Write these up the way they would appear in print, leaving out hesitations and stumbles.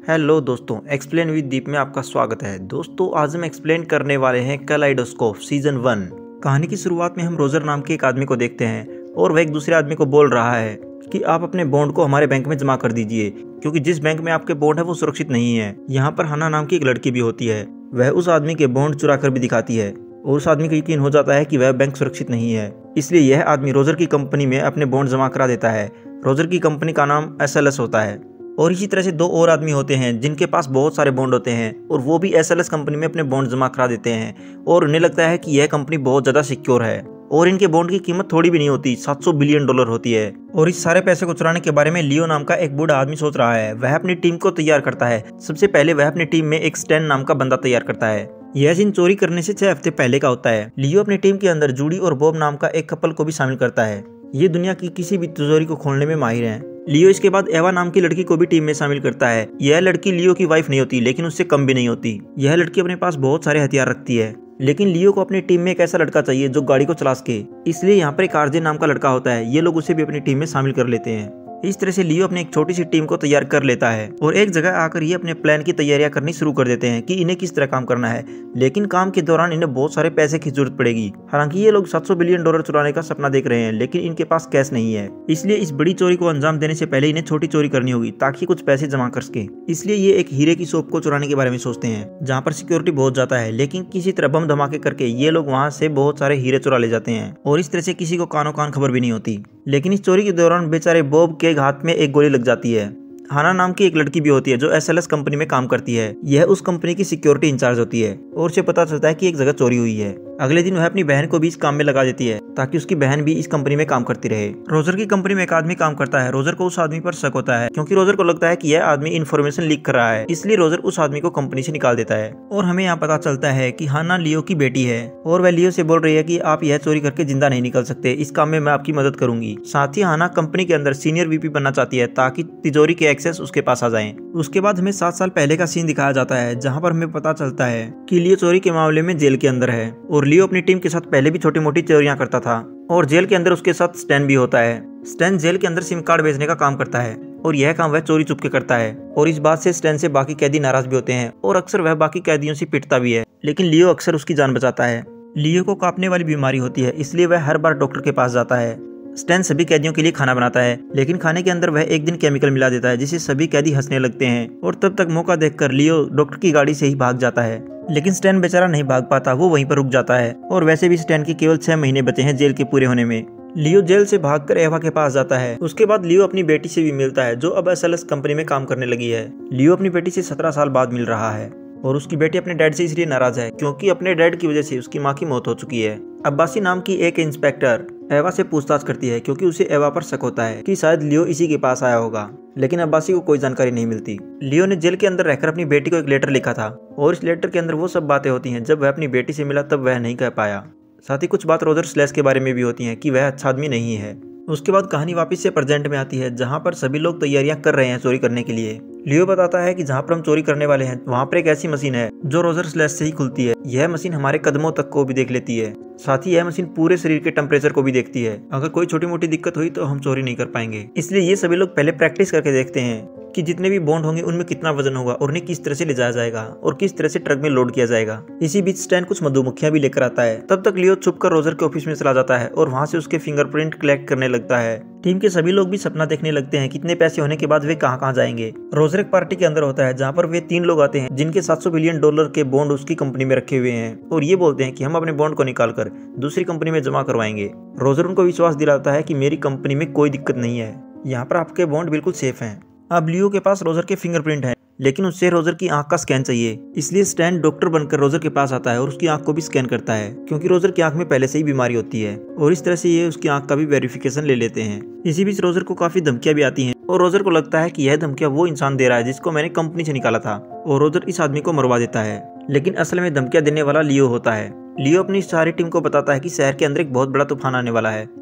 Hello दोस्तों, explain with दीप में आपका स्वागत है। दोस्तों आज हम एक्सप्लेन करने वाले हैं कैलाइडोस्कोप सीजन 1। कहानी की शुरुआत में हम रोजर नाम के एक आदमी को देखते हैं और वह एक दूसरे आदमी को बोल रहा है कि आप अपने बॉन्ड को हमारे बैंक में जमा कर दीजिए, क्योंकि जिस बैंक में आपके बॉन्ड है वो सुरक्षित नहीं है। यहाँ पर हना नाम की एक लड़की भी होती है, वह उस आदमी के बॉन्ड चुरा कर भी दिखाती है और उस आदमी को यकीन हो जाता है कि वह बैंक सुरक्षित नहीं है। इसलिए यह आदमी रोजर की कंपनी में अपने बॉन्ड जमा करा देता है। रोजर की कंपनी का नाम SLS होता है और इसी तरह से दो और आदमी होते हैं जिनके पास बहुत सारे बॉन्ड होते हैं और वो भी SLS कंपनी में अपने बॉन्ड जमा करा देते हैं और उन्हें लगता है कि यह कंपनी बहुत ज़्यादा सिक्योर है और इनके बॉन्ड की कीमत थोड़ी भी नहीं होती, $700 बिलियन होती है। और इस सारे पैसे को चुराने के बारे में लियो नाम का एक बूढ़ा आदमी सोच रहा है। वह अपनी टीम को तैयार करता है। सबसे पहले वह अपनी टीम में एक स्टैन नाम का बंदा तैयार करता है। यह सीन चोरी करने से 6 हफ्ते पहले का होता है। लियो अपनी टीम के अंदर जूडी और बॉब नाम का एक कपल को भी शामिल करता है। ये दुनिया की किसी भी तिजोरी को खोलने में माहिर हैं। लियो इसके बाद एवा नाम की लड़की को भी टीम में शामिल करता है। यह लड़की लियो की वाइफ नहीं होती, लेकिन उससे कम भी नहीं होती। यह लड़की अपने पास बहुत सारे हथियार रखती है, लेकिन लियो को अपनी टीम में एक ऐसा लड़का चाहिए जो गाड़ी को चला सके। इसलिए यहाँ पर एक आरजे नाम का लड़का होता है। ये लोग उसे भी अपनी टीम में शामिल कर लेते हैं। इस तरह से लियो अपनी एक छोटी सी टीम को तैयार कर लेता है और एक जगह आकर ये अपने प्लान की तैयारियां करनी शुरू कर देते हैं कि इन्हें किस तरह काम करना है। लेकिन काम के दौरान इन्हें बहुत सारे पैसे की जरूरत पड़ेगी। हालांकि ये लोग $700 बिलियन चुराने का सपना देख रहे हैं, लेकिन इनके पास कैश नहीं है। इसलिए इस बड़ी चोरी को अंजाम देने से पहले इन्हें छोटी चोरी करनी होगी ताकि कुछ पैसे जमा कर सके। इसलिए ये एक हीरे की शॉप को चुराने के बारे में सोचते हैं जहाँ पर सिक्योरिटी बहुत ज्यादा है, लेकिन किसी तरह बम धमाके करके ये लोग वहाँ से बहुत सारे हीरे चुरा ले जाते हैं और इस तरह से किसी को कानो कान खबर भी नहीं होती। लेकिन इस चोरी के दौरान बेचारे बॉब के हाथ में एक गोली लग जाती है। हाना नाम की एक लड़की भी होती है जो SLS कंपनी में काम करती है। यह उस कंपनी की सिक्योरिटी इंचार्ज होती है और उसे पता चलता है कि एक जगह चोरी हुई है। अगले दिन वह अपनी बहन को भी इस काम में लगा देती है ताकि उसकी बहन भी इस कंपनी में काम करती रहे। रोजर की कंपनी में एक आदमी काम करता है। रोजर को उस आदमी पर शक होता है क्योंकि रोजर को लगता है कि यह आदमी इन्फॉर्मेशन लीक कर रहा है। इसलिए रोजर उस आदमी को कंपनी से निकाल देता है और हमें यहाँ पता चलता है कि हाना लियो की बेटी है और वह लियो से बोल रही है कि आप यह चोरी करके जिंदा नहीं निकल सकते, इस काम में मैं आपकी मदद करूंगी। साथ ही हाना कंपनी के अंदर सीनियर VP बनना चाहती है ताकि तिजोरी के एक्सेस उसके पास आ जाएं। उसके बाद हमें 7 साल पहले का सीन दिखाया जाता है जहाँ पर हमें पता चलता है कि लियो चोरी के मामले में जेल के अंदर है और लियो अपनी टीम के साथ पहले भी छोटी मोटी चोरियां करता था और जेल के अंदर उसके साथ स्टैन भी होता है। स्टैन जेल के अंदर सिम कार्ड बेचने का काम करता है और यह काम वह चोरी चुपके करता है और इस बात से स्टैन से बाकी कैदी नाराज भी होते हैं और अक्सर वह बाकी कैदियों से पिटता भी है, लेकिन लियो अक्सर उसकी जान बचाता है। लियो को कांपने वाली बीमारी होती है, इसलिए वह हर बार डॉक्टर के पास जाता है। स्टैन सभी कैदियों के लिए खाना बनाता है, लेकिन खाने के अंदर वह एक दिन केमिकल मिला देता है जिससे सभी कैदी हंसने लगते हैं और तब तक मौका देखकर लियो डॉक्टर की गाड़ी से ही भाग जाता है। लेकिन स्टैन बेचारा नहीं भाग पाता, वो वहीं पर रुक जाता है और वैसे भी स्टैन के केवल 6 महीने बचे हैं जेल के पूरे होने में। लियो जेल से भागकर एवा के पास जाता है। उसके बाद लियो अपनी बेटी से भी मिलता है जो अब SLS कंपनी में काम करने लगी है। लियो अपनी बेटी से 17 साल बाद मिल रहा है और उसकी बेटी अपने डैड से इसलिए नाराज है क्योंकि अपने डैड की वजह से उसकी माँ की मौत हो चुकी है। अब्बासी नाम की एक इंस्पेक्टर एवा से पूछताछ करती है क्योंकि उसे एवा पर शक होता है कि शायद लियो इसी के पास आया होगा, लेकिन अब्बासी को कोई जानकारी नहीं मिलती। लियो ने जेल के अंदर रहकर अपनी बेटी को एक लेटर लिखा था और इस लेटर के अंदर वो सब बातें होती हैं जब वह अपनी बेटी से मिला तब वह नहीं कह पाया। साथ ही कुछ बात रोजर स्लैश के बारे में भी होती हैं कि वह अच्छा आदमी नहीं है। उसके बाद कहानी वापस से प्रेजेंट में आती है जहाँ पर सभी लोग तैयारियां कर रहे हैं चोरी करने के लिए। लियो बताता है कि जहाँ पर हम चोरी करने वाले हैं वहाँ पर एक ऐसी मशीन है जो रोजर स्लैश से ही खुलती है। यह मशीन हमारे कदमों तक को भी देख लेती है। साथ ही यह मशीन पूरे शरीर के टेम्परेचर को भी देखती है। अगर कोई छोटी मोटी दिक्कत हुई तो हम चोरी नहीं कर पाएंगे। इसलिए ये सभी लोग पहले प्रैक्टिस करके देखते हैं कि जितने भी बॉन्ड होंगे उनमें कितना वजन होगा और उन्हें किस तरह से ले जाया जाएगा और किस तरह से ट्रक में लोड किया जाएगा। इसी बीच स्टैन कुछ मधुमक्खियां भी लेकर आता है। तब तक लियो छुपकर रोजर के ऑफिस में चला जाता है और वहां से उसके फिंगरप्रिंट कलेक्ट करने लगता है। टीम के सभी लोग भी सपना देखने लगते हैं कितने पैसे होने के बाद वे कहाँ जाएंगे। रोजर एक पार्टी के अंदर होता है जहाँ पर वे 3 लोग आते हैं जिनके $700 बिलियन के बॉन्ड उसकी कंपनी में रखे हुए हैं और ये बोलते हैं कि हम अपने बॉन्ड को निकालकर दूसरी कंपनी में जमा करवाएंगे। रोजर उनको विश्वास दिलाता है कि मेरी कंपनी में कोई दिक्कत नहीं है, यहाँ पर आपके बॉन्ड बिल्कुल सेफ हैं। अब लियो के पास रोजर के फिंगरप्रिंट हैं, लेकिन उससे रोजर की आंख का स्कैन चाहिए। इसलिए स्टैन डॉक्टर बनकर रोजर के पास आता है और उसकी आंख को भी स्कैन करता है क्योंकि रोजर की आंख में पहले से ही बीमारी होती है और इस तरह से ये उसकी आंख का भी वेरिफिकेशन ले लेते हैं। इसी बीच रोजर को काफी धमकियां भी आती हैं और रोजर को लगता है कि यह धमकियां वो इंसान दे रहा है जिसको मैंने कंपनी से निकाला था और रोजर इस आदमी को मरवा देता है, लेकिन असल में धमकियां देने वाला लियो होता है। लियो अपनी सारी टीम को बताता है कि शहर के अंदर एक बहुत बड़ा तूफान आने वाला है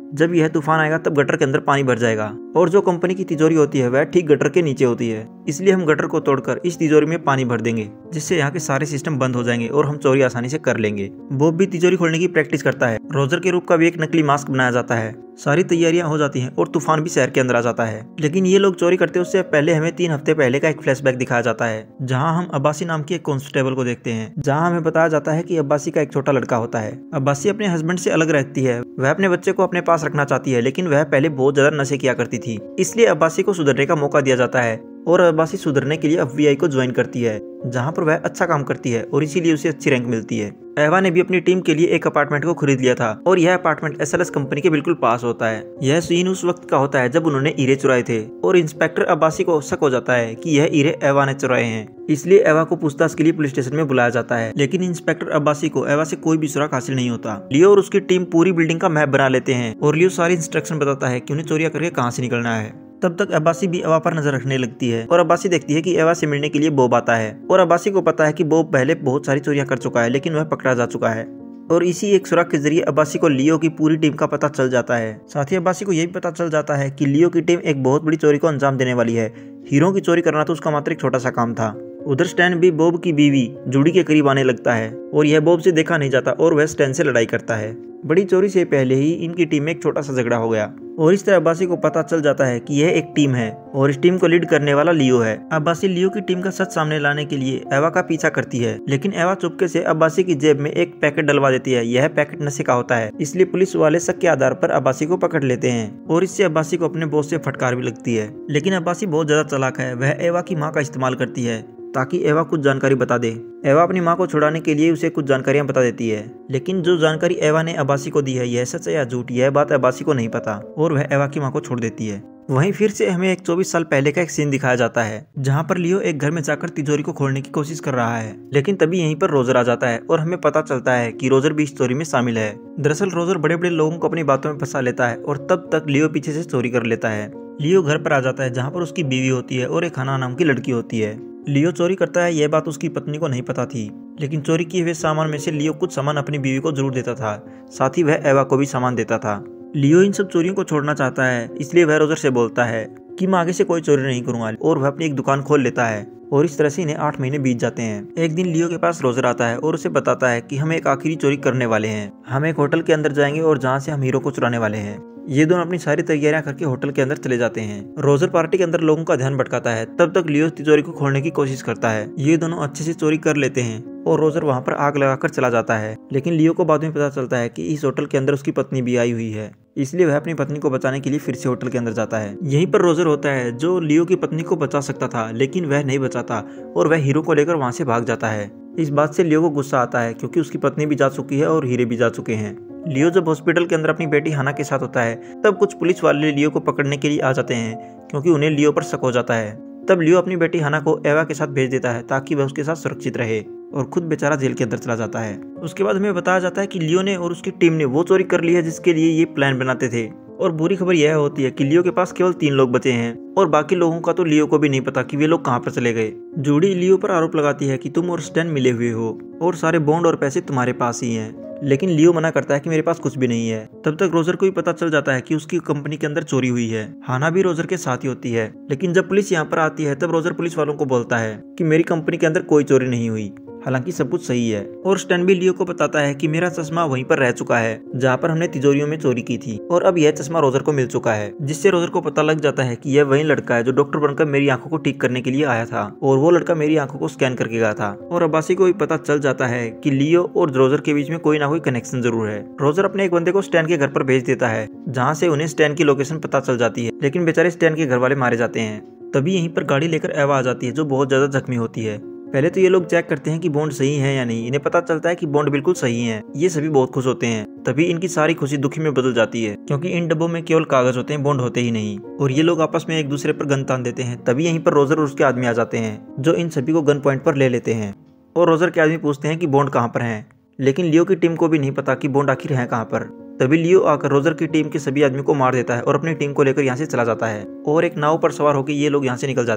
जब यह तूफान आएगा तब गटर के अंदर पानी भर जाएगा और जो कंपनी की तिजोरी होती है वह ठीक गटर के नीचे होती है। इसलिए हम गटर को तोड़कर इस तिजोरी में पानी भर देंगे, जिससे यहाँ के सारे सिस्टम बंद हो जाएंगे और हम चोरी आसानी से कर लेंगे। बॉब भी तिजोरी खोलने की प्रैक्टिस करता है। रोजर के रूप का भी एक नकली मास्क बनाया जाता है। सारी तैयारियां हो जाती हैं और तूफान भी शहर के अंदर आ जाता है। लेकिन ये लोग चोरी करते उससे पहले हमें 3 हफ्ते पहले का एक फ्लैशबैक दिखाया जाता है, जहां हम अब्बासी नाम की एक कांस्टेबल को देखते हैं, जहां हमें बताया जाता है कि अब्बासी का एक छोटा लड़का होता है। अब्बासी अपने हस्बैंड से अलग रहती है। वह अपने बच्चे को अपने पास रखना चाहती है, लेकिन वह पहले बहुत ज्यादा नशे किया करती थी। इसलिए अब्बासी को सुधरने का मौका दिया जाता है और अब्बासी सुधरने के लिए FBI को ज्वाइन करती है, जहां पर वह अच्छा काम करती है और इसीलिए उसे अच्छी रैंक मिलती है। एवा ने भी अपनी टीम के लिए एक अपार्टमेंट को खरीद लिया था और यह अपार्टमेंट SLS कंपनी के बिल्कुल पास होता है। यह सीन उस वक्त का होता है जब उन्होंने हीरे चुराए थे और इंस्पेक्टर अब्बासी को शक हो जाता है कि यह हीरे एवा ने चुराए हैं। इसलिए एवा को पूछताछ के लिए पुलिस स्टेशन में बुलाया जाता है, लेकिन इंस्पेक्टर अब्बासी को एवा से कोई भी सुराग हासिल नहीं होता। लियो और उसकी टीम पूरी बिल्डिंग का मैप बना लेते हैं और लियो सारी इंस्ट्रक्शन बताता है कि उन्हें चोरियां करके कहां से निकलना है। तब तक अब्बासी भी एवा पर नजर रखने लगती है और अब्बासी देखती है कि एवा से मिलने के लिए बॉब आता है और अब्बासी को पता है कि बॉब पहले बहुत सारी चोरियां कर चुका है, लेकिन वह पकड़ा जा चुका है। और इसी एक सुराग के जरिए अब्बासी को लियो की पूरी टीम का पता चल जाता है। साथ ही अब्बासी को यह भी पता चल जाता है कि लियो की टीम एक बहुत बड़ी चोरी को अंजाम देने वाली है। हीरो की चोरी करना तो उसका मात्र एक छोटा सा काम था। उधर स्टैन भी बॉब की बीवी जूडी के करीब आने लगता है और यह बॉब से देखा नहीं जाता और वह स्टैन से लड़ाई करता है। बड़ी चोरी से पहले ही इनकी टीम में एक छोटा सा झगड़ा हो गया और इस तरह अब्बासी को पता चल जाता है कि यह एक टीम है और इस टीम को लीड करने वाला लियो है। अब्बासी लियो की टीम का सच सामने लाने के लिए एवा का पीछा करती है, लेकिन एवा चुपके से अब्बासी की जेब में एक पैकेट डलवा देती है। यह पैकेट नशे का होता है, इसलिए पुलिस वाले शक के आधार पर अब्बासी को पकड़ लेते हैं और इससे अब्बासी को अपने बॉस से फटकार भी लगती है। लेकिन अब्बासी बहुत ज्यादा चालाक है। वह एवा की माँ का इस्तेमाल करती है ताकि एवा कुछ जानकारी बता दे। एवा अपनी माँ को छुड़ाने के लिए उसे कुछ जानकारियां बता देती है, लेकिन जो जानकारी एवा ने अब्बासी को दी है यह सच है या झूठ, यह बात अब्बासी को नहीं पता और वह एवा की माँ को छोड़ देती है। वहीं फिर से हमें एक 24 साल पहले का एक सीन दिखाया जाता है, जहां पर लियो एक घर में जाकर तिजोरी को खोलने की कोशिश कर रहा है, लेकिन तभी यहीं पर रोजर आ जाता है और हमें पता चलता है कि रोजर भी इस चोरी में शामिल है। दरअसल रोजर बड़े बड़े लोगों को अपनी बातों में फंसा लेता है और तब तक लियो पीछे से चोरी कर लेता है। लियो घर पर आ जाता है जहाँ पर उसकी बीवी होती है और एक हना नाम की लड़की होती है। लियो चोरी करता है, यह बात उसकी पत्नी को नहीं पता थी, लेकिन चोरी किए हुए सामान में से लियो कुछ सामान अपनी बीवी को जरूर देता था, साथ ही वह एवा को भी सामान देता था। लियो इन सब चोरियों को छोड़ना चाहता है, इसलिए वह रोजर से बोलता है कि मैं आगे से कोई चोरी नहीं करूंगा और वह अपनी एक दुकान खोल लेता है और इस तरह से इन्हें 8 महीने बीत जाते हैं। एक दिन लियो के पास रोजर आता है और उसे बताता है कि हम एक आखिरी चोरी करने वाले हैं। हम एक होटल के अंदर जाएंगे और जहाँ से हम हीरो को चुराने वाले हैं। ये दोनों अपनी सारी तैयारियां करके होटल के अंदर चले जाते हैं। रोजर पार्टी के अंदर लोगों का ध्यान भटकाता है, तब तक लियो तिजोरी को खोलने की कोशिश करता है। ये दोनों अच्छे से चोरी कर लेते हैं और रोजर वहाँ पर आग लगाकर चला जाता है, लेकिन लियो को बाद में पता चलता है कि इस होटल के अंदर उसकी पत्नी भी आई हुई है, इसलिए वह अपनी पत्नी को बचाने के लिए फिर से होटल के अंदर जाता है। यहीं पर रोजर होता है जो लियो की पत्नी को बचा सकता था, लेकिन वह नहीं बचाता और वह हीरो को लेकर वहाँ से भाग जाता है। इस बात से लियो को गुस्सा आता है क्योंकि उसकी पत्नी भी जा चुकी है और हीरे भी जा चुके हैं। लियो जब हॉस्पिटल के अंदर अपनी बेटी हाना के साथ होता है, तब कुछ पुलिस वाले लियो को पकड़ने के लिए आ जाते हैं क्योंकि उन्हें लियो पर शक हो जाता है। तब लियो अपनी बेटी हाना को एवा के साथ भेज देता है ताकि वह उसके साथ सुरक्षित रहे और खुद बेचारा जेल के अंदर चला जाता है। उसके बाद हमें बताया जाता है कि लियो ने और उसकी टीम ने वो चोरी कर ली है जिसके लिए ये प्लान बनाते थे। और बुरी खबर यह होती है कि लियो के पास केवल 3 लोग बचे हैं और बाकी लोगों का तो लियो को भी नहीं पता कि वे लोग कहाँ पर चले गए। जूडी लियो पर आरोप लगाती है कि तुम और स्टैन मिले हुए हो और सारे बॉन्ड और पैसे तुम्हारे पास ही हैं, लेकिन लियो मना करता है कि मेरे पास कुछ भी नहीं है। तब तक रोजर को भी पता चल जाता है कि उसकी कंपनी के अंदर चोरी हुई है। हाना भी रोजर के साथ ही होती है, लेकिन जब पुलिस यहाँ पर आती है तब रोजर पुलिस वालों को बोलता है कि मेरी कंपनी के अंदर कोई चोरी नहीं हुई, हालांकि सब कुछ सही है। और स्टैन भी लियो को बताता है कि मेरा चश्मा वहीं पर रह चुका है जहाँ पर हमने तिजोरियों में चोरी की थी और अब यह चश्मा रोजर को मिल चुका है, जिससे रोजर को पता लग जाता है कि यह वही लड़का है जो डॉक्टर बनकर मेरी आंखों को ठीक करने के लिए आया था और वो लड़का मेरी आंखों को स्कैन करके गया था। और अब्बासी को भी पता चल जाता है कि लियो और रोजर के बीच में कोई ना कोई कनेक्शन जरूर है। रोजर अपने एक बंदे को स्टैन के घर पर भेज देता है जहाँ से उन्हें स्टैन की लोकेशन पता चल जाती है, लेकिन बेचारे स्टैन के घर वाले मारे जाते हैं। तभी यहीं पर गाड़ी लेकर एवा आ जाती है जो बहुत ज्यादा जख्मी होती है। पहले तो ये लोग चेक करते हैं कि बॉन्ड सही है या नहीं। इन्हें पता चलता है कि बॉन्ड बिल्कुल सही है। ये सभी बहुत खुश होते हैं। तभी इनकी सारी खुशी दुखी में बदल जाती है क्योंकि इन डब्बों में केवल कागज होते हैं, बॉन्ड होते ही नहीं। और ये लोग आपस में एक दूसरे पर गन तान देते हैं। तभी यहीं पर रोजर और उसके आदमी आ जाते हैं जो इन सभी को गन पॉइंट पर ले लेते हैं और रोजर के आदमी पूछते हैं कि बॉन्ड कहाँ पर है, लेकिन लियो की टीम को भी नहीं पता कि बॉन्ड आखिर है कहाँ पर। तभी लियो आकर रोजर की टीम के सभी आदमी को मार देता है और अपनी टीम को लेकर यहाँ से चला जाता है और एक नाव पर सवार होकर ये लोग यहाँ से निकल जाते हैं।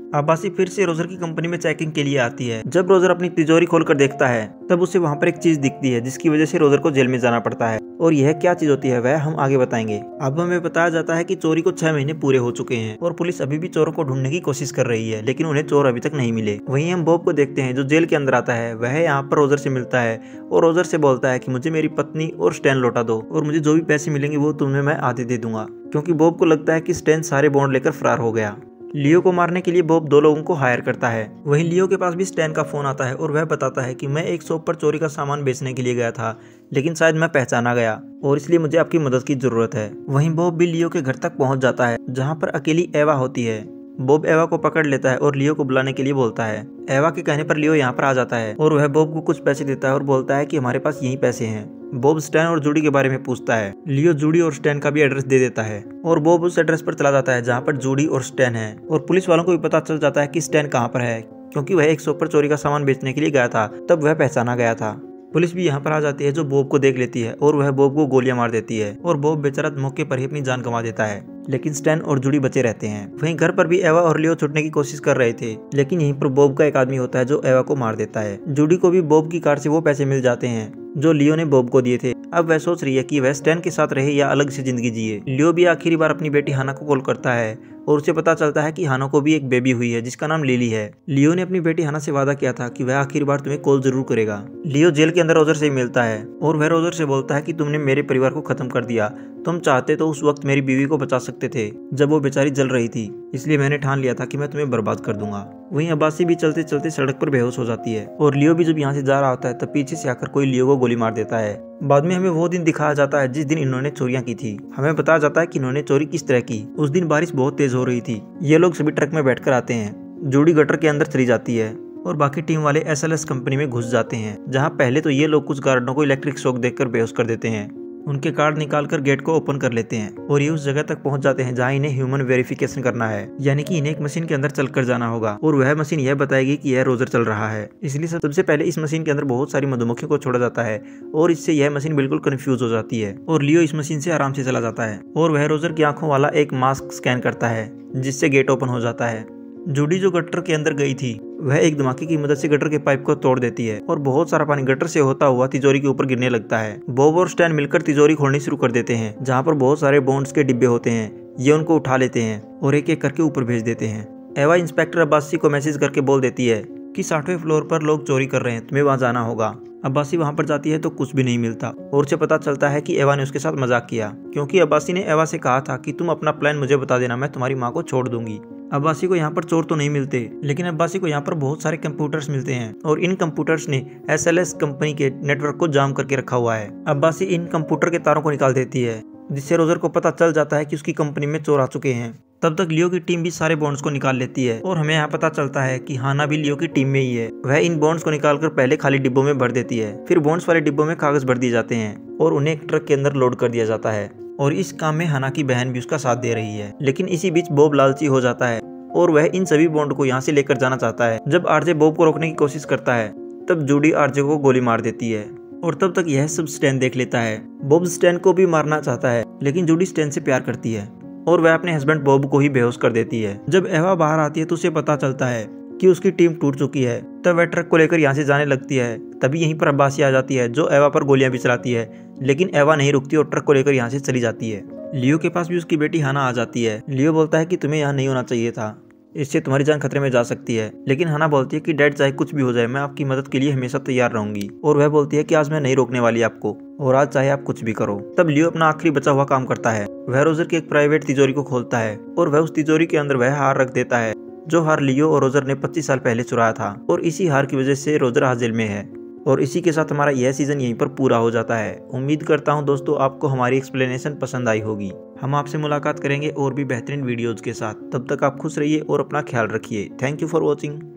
अब्बासी फिर से रोजर की कंपनी में चेकिंग के लिए आती है। जब रोजर अपनी तिजोरी खोलकर देखता है तब उसे वहाँ पर एक चीज दिखती है जिसकी वजह से रोजर को जेल में जाना पड़ता है। और यह क्या चीज होती है वह हम आगे बताएंगे। अब हमें बताया जाता है कि चोरी को 6 महीने पूरे हो चुके हैं और पुलिस अभी भी चोरों को ढूंढने की कोशिश कर रही है, लेकिन उन्हें चोर अभी तक नहीं मिले। वहीं हम बॉब को देखते हैं जो जेल के अंदर आता है। वह यहाँ पर रोजर से मिलता है और रोजर से बोलता है कि मुझे मेरी पत्नी और स्टैन लौटा दो और मुझे जो भी पैसे मिलेंगे वो तुम्हें मैं आधे दे दूंगा, क्योंकि बॉब को लगता है कि स्टैन सारे बॉन्ड लेकर फरार हो गया। लियो को मारने के लिए बॉब 2 लोगों को हायर करता है। वहीं लियो के पास भी स्टैन का फोन आता है और वह बताता है कि मैं एक शॉप पर चोरी का सामान बेचने के लिए गया था, लेकिन शायद मैं पहचाना गया और इसलिए मुझे आपकी मदद की जरूरत है। वहीं बॉब भी लियो के घर तक पहुंच जाता है जहां पर अकेली एवा होती है। बॉब एवा को पकड़ लेता है और लियो को बुलाने के लिए बोलता है। एवा के कहने पर लियो यहाँ पर आ जाता है और वह बॉब को कुछ पैसे देता है और बोलता है कि हमारे पास यही पैसे हैं। बॉब स्टैन और जूडी के बारे में पूछता है। लियो जूडी और स्टैन का भी एड्रेस दे देता है और बॉब उस एड्रेस पर चला जाता है जहाँ पर जूडी और स्टैन है। और पुलिस वालों को भी पता चल जाता है कि स्टैन कहाँ पर है, क्योंकि वह एक शॉप पर चोरी का सामान बेचने के लिए गया था, तब वह पहचाना गया था। पुलिस भी यहाँ पर आ जाती है जो बॉब को देख लेती है और वह बॉब को गोलियां मार देती है और बॉब बेचारा मौके पर ही अपनी जान गंवा देता है, लेकिन स्टैन और जूडी बचे रहते हैं। वहीं घर पर भी एवा और लियो छुटने की कोशिश कर रहे थे, लेकिन यहीं पर बॉब का एक आदमी होता है जो एवा को मार देता है। जूडी को भी बॉब की कार से वो पैसे मिल जाते हैं जो लियो ने बॉब को दिए थे। अब वह सोच रही है कि वह स्टैन के साथ रहे या अलग से जिंदगी जिए। लियो भी आखिरी बार अपनी बेटी हाना को कॉल करता है और उसे पता चलता है कि हाना को भी एक बेबी हुई है जिसका नाम लिली है। लियो ने अपनी बेटी हाना से वादा किया था कि वह आखिरी बार तुम्हें कॉल जरूर करेगा। लियो जेल के अंदर रोजर से मिलता है और वह रोजर से बोलता है कि तुमने मेरे परिवार को खत्म कर दिया, तुम चाहते तो उस वक्त मेरी बीवी को बचा सकते थे जब वो बेचारी जल रही थी, इसलिए मैंने ठान लिया था कि मैं तुम्हें बर्बाद कर दूंगा। वहीं अब्बासी भी चलते चलते सड़क पर बेहोश हो जाती है और लियो भी जब यहाँ से जा रहा होता है तब पीछे से आकर कोई लियो को गोली मार देता है। बाद में हमें वो दिन दिखाया जाता है जिस दिन इन्होंने चोरियां की थी। हमें बताया जाता है कि इन्होंने चोरी किस तरह की। उस दिन बारिश बहुत तेज हो रही थी। ये लोग सभी ट्रक में बैठकर आते हैं। जूडी गटर के अंदर चली जाती है और बाकी टीम वाले SLS कंपनी में घुस जाते हैं, जहां पहले तो ये लोग कुछ गार्डों को इलेक्ट्रिक शॉक देकर बेहोश कर देते हैं। उनके कार्ड निकालकर गेट को ओपन कर लेते हैं और ये उस जगह तक पहुंच जाते हैं जहां इन्हें ह्यूमन वेरिफिकेशन करना है, यानी कि इन्हें एक मशीन के अंदर चलकर जाना होगा और वह मशीन यह बताएगी कि यह रोजर चल रहा है। इसलिए सबसे पहले इस मशीन के अंदर बहुत सारी मधुमक्खियों को छोड़ा जाता है और इससे यह मशीन बिल्कुल कंफ्यूज हो जाती है और लियो इस मशीन से आराम से चला जाता है और वह रोजर की आंखों वाला एक मास्क स्कैन करता है जिससे गेट ओपन हो जाता है। जूडी जो गटर के अंदर गई थी वह एक धमाके की मदद से गटर के पाइप को तोड़ देती है और बहुत सारा पानी गटर से होता हुआ तिजोरी के ऊपर गिरने लगता है। बॉब और स्टैन मिलकर तिजोरी खोलनी शुरू कर देते हैं जहाँ पर बहुत सारे बॉन्ड्स के डिब्बे होते हैं। ये उनको उठा लेते हैं और एक एक करके ऊपर भेज देते हैं। एवा इंस्पेक्टर अब्बासी को मैसेज करके बोल देती है कि 60वें फ्लोर पर लोग चोरी कर रहे हैं, तुम्हें वहाँ जाना होगा। अब्बासी वहाँ पर जाती है तो कुछ भी नहीं मिलता और उसे पता चलता है कि एवा ने उसके साथ मजाक किया, क्योंकि अब्बासी ने एवा से कहा था कि तुम अपना प्लान मुझे बता देना, मैं तुम्हारी माँ को छोड़ दूंगी। अब्बासी को यहाँ पर चोर तो नहीं मिलते, लेकिन अब्बासी को यहाँ पर बहुत सारे कंप्यूटर्स मिलते हैं और इन कंप्यूटर्स ने SLS कंपनी के नेटवर्क को जाम करके रखा हुआ है। अब्बासी इन कंप्यूटर के तारों को निकाल देती है जिससे रोजर को पता चल जाता है कि उसकी कंपनी में चोर आ चुके हैं। तब तक लियो की टीम भी सारे बॉन्ड्स को निकाल लेती है और हमें यहाँ पता चलता है कि हाना भी लियो की टीम में ही है। वह इन बॉन्ड्स को निकालकर पहले खाली डिब्बों में भर देती है, फिर बॉन्ड्स वाले डिब्बों में कागज भर दिए जाते हैं और उन्हें एक ट्रक के अंदर लोड कर दिया जाता है। और इस काम में हाना की बहन भी उसका साथ दे रही है, लेकिन इसी बीच बॉब लालची हो जाता है और वह इन सभी बॉन्ड को यहाँ से लेकर जाना चाहता है। जब आरजे बॉब को रोकने की कोशिश करता है तब जूडी आरजे को गोली मार देती है और तब तक यह सब स्टैन देख लेता है। बॉब स्टैन को भी मारना चाहता है, लेकिन जूडी स्टैन से प्यार करती है और वह अपने हस्बैंड बॉब को ही बेहोश कर देती है। जब एवा बाहर आती है तो उसे पता चलता है कि उसकी टीम टूट चुकी है। तब वह ट्रक को लेकर यहाँ से जाने लगती है। तभी यहीं पर अब्बासी आ जाती है जो एवा पर गोलियां भी चलाती है, लेकिन एवा नहीं रुकती और ट्रक को लेकर यहाँ से चली जाती है। लियो के पास भी उसकी बेटी हाना आ जाती है। लियो बोलता है कि तुम्हें यहाँ नहीं होना चाहिए था, इससे तुम्हारी जान खतरे में जा सकती है, लेकिन हाना बोलती है कि डैड चाहे कुछ भी हो जाए मैं आपकी मदद के लिए हमेशा तैयार रहूंगी। और वह बोलती है कि आज मैं नहीं रोकने वाली आपको और आज चाहे आप कुछ भी करो। तब लियो अपना आखिरी बचा हुआ काम करता है। वह रोजर की एक प्राइवेट तिजोरी को खोलता है और वह उस तिजोरी के अंदर वह हार रख देता है जो हार लियो और रोजर ने 25 साल पहले चुराया था और इसी हार की वजह से रोजर आज जेल में है। और इसी के साथ हमारा यह सीजन यहीं पर पूरा हो जाता है। उम्मीद करता हूं दोस्तों आपको हमारी एक्सप्लेनेशन पसंद आई होगी। हम आपसे मुलाकात करेंगे और भी बेहतरीन वीडियोज के साथ। तब तक आप खुश रहिए और अपना ख्याल रखिए। Thank you for watching.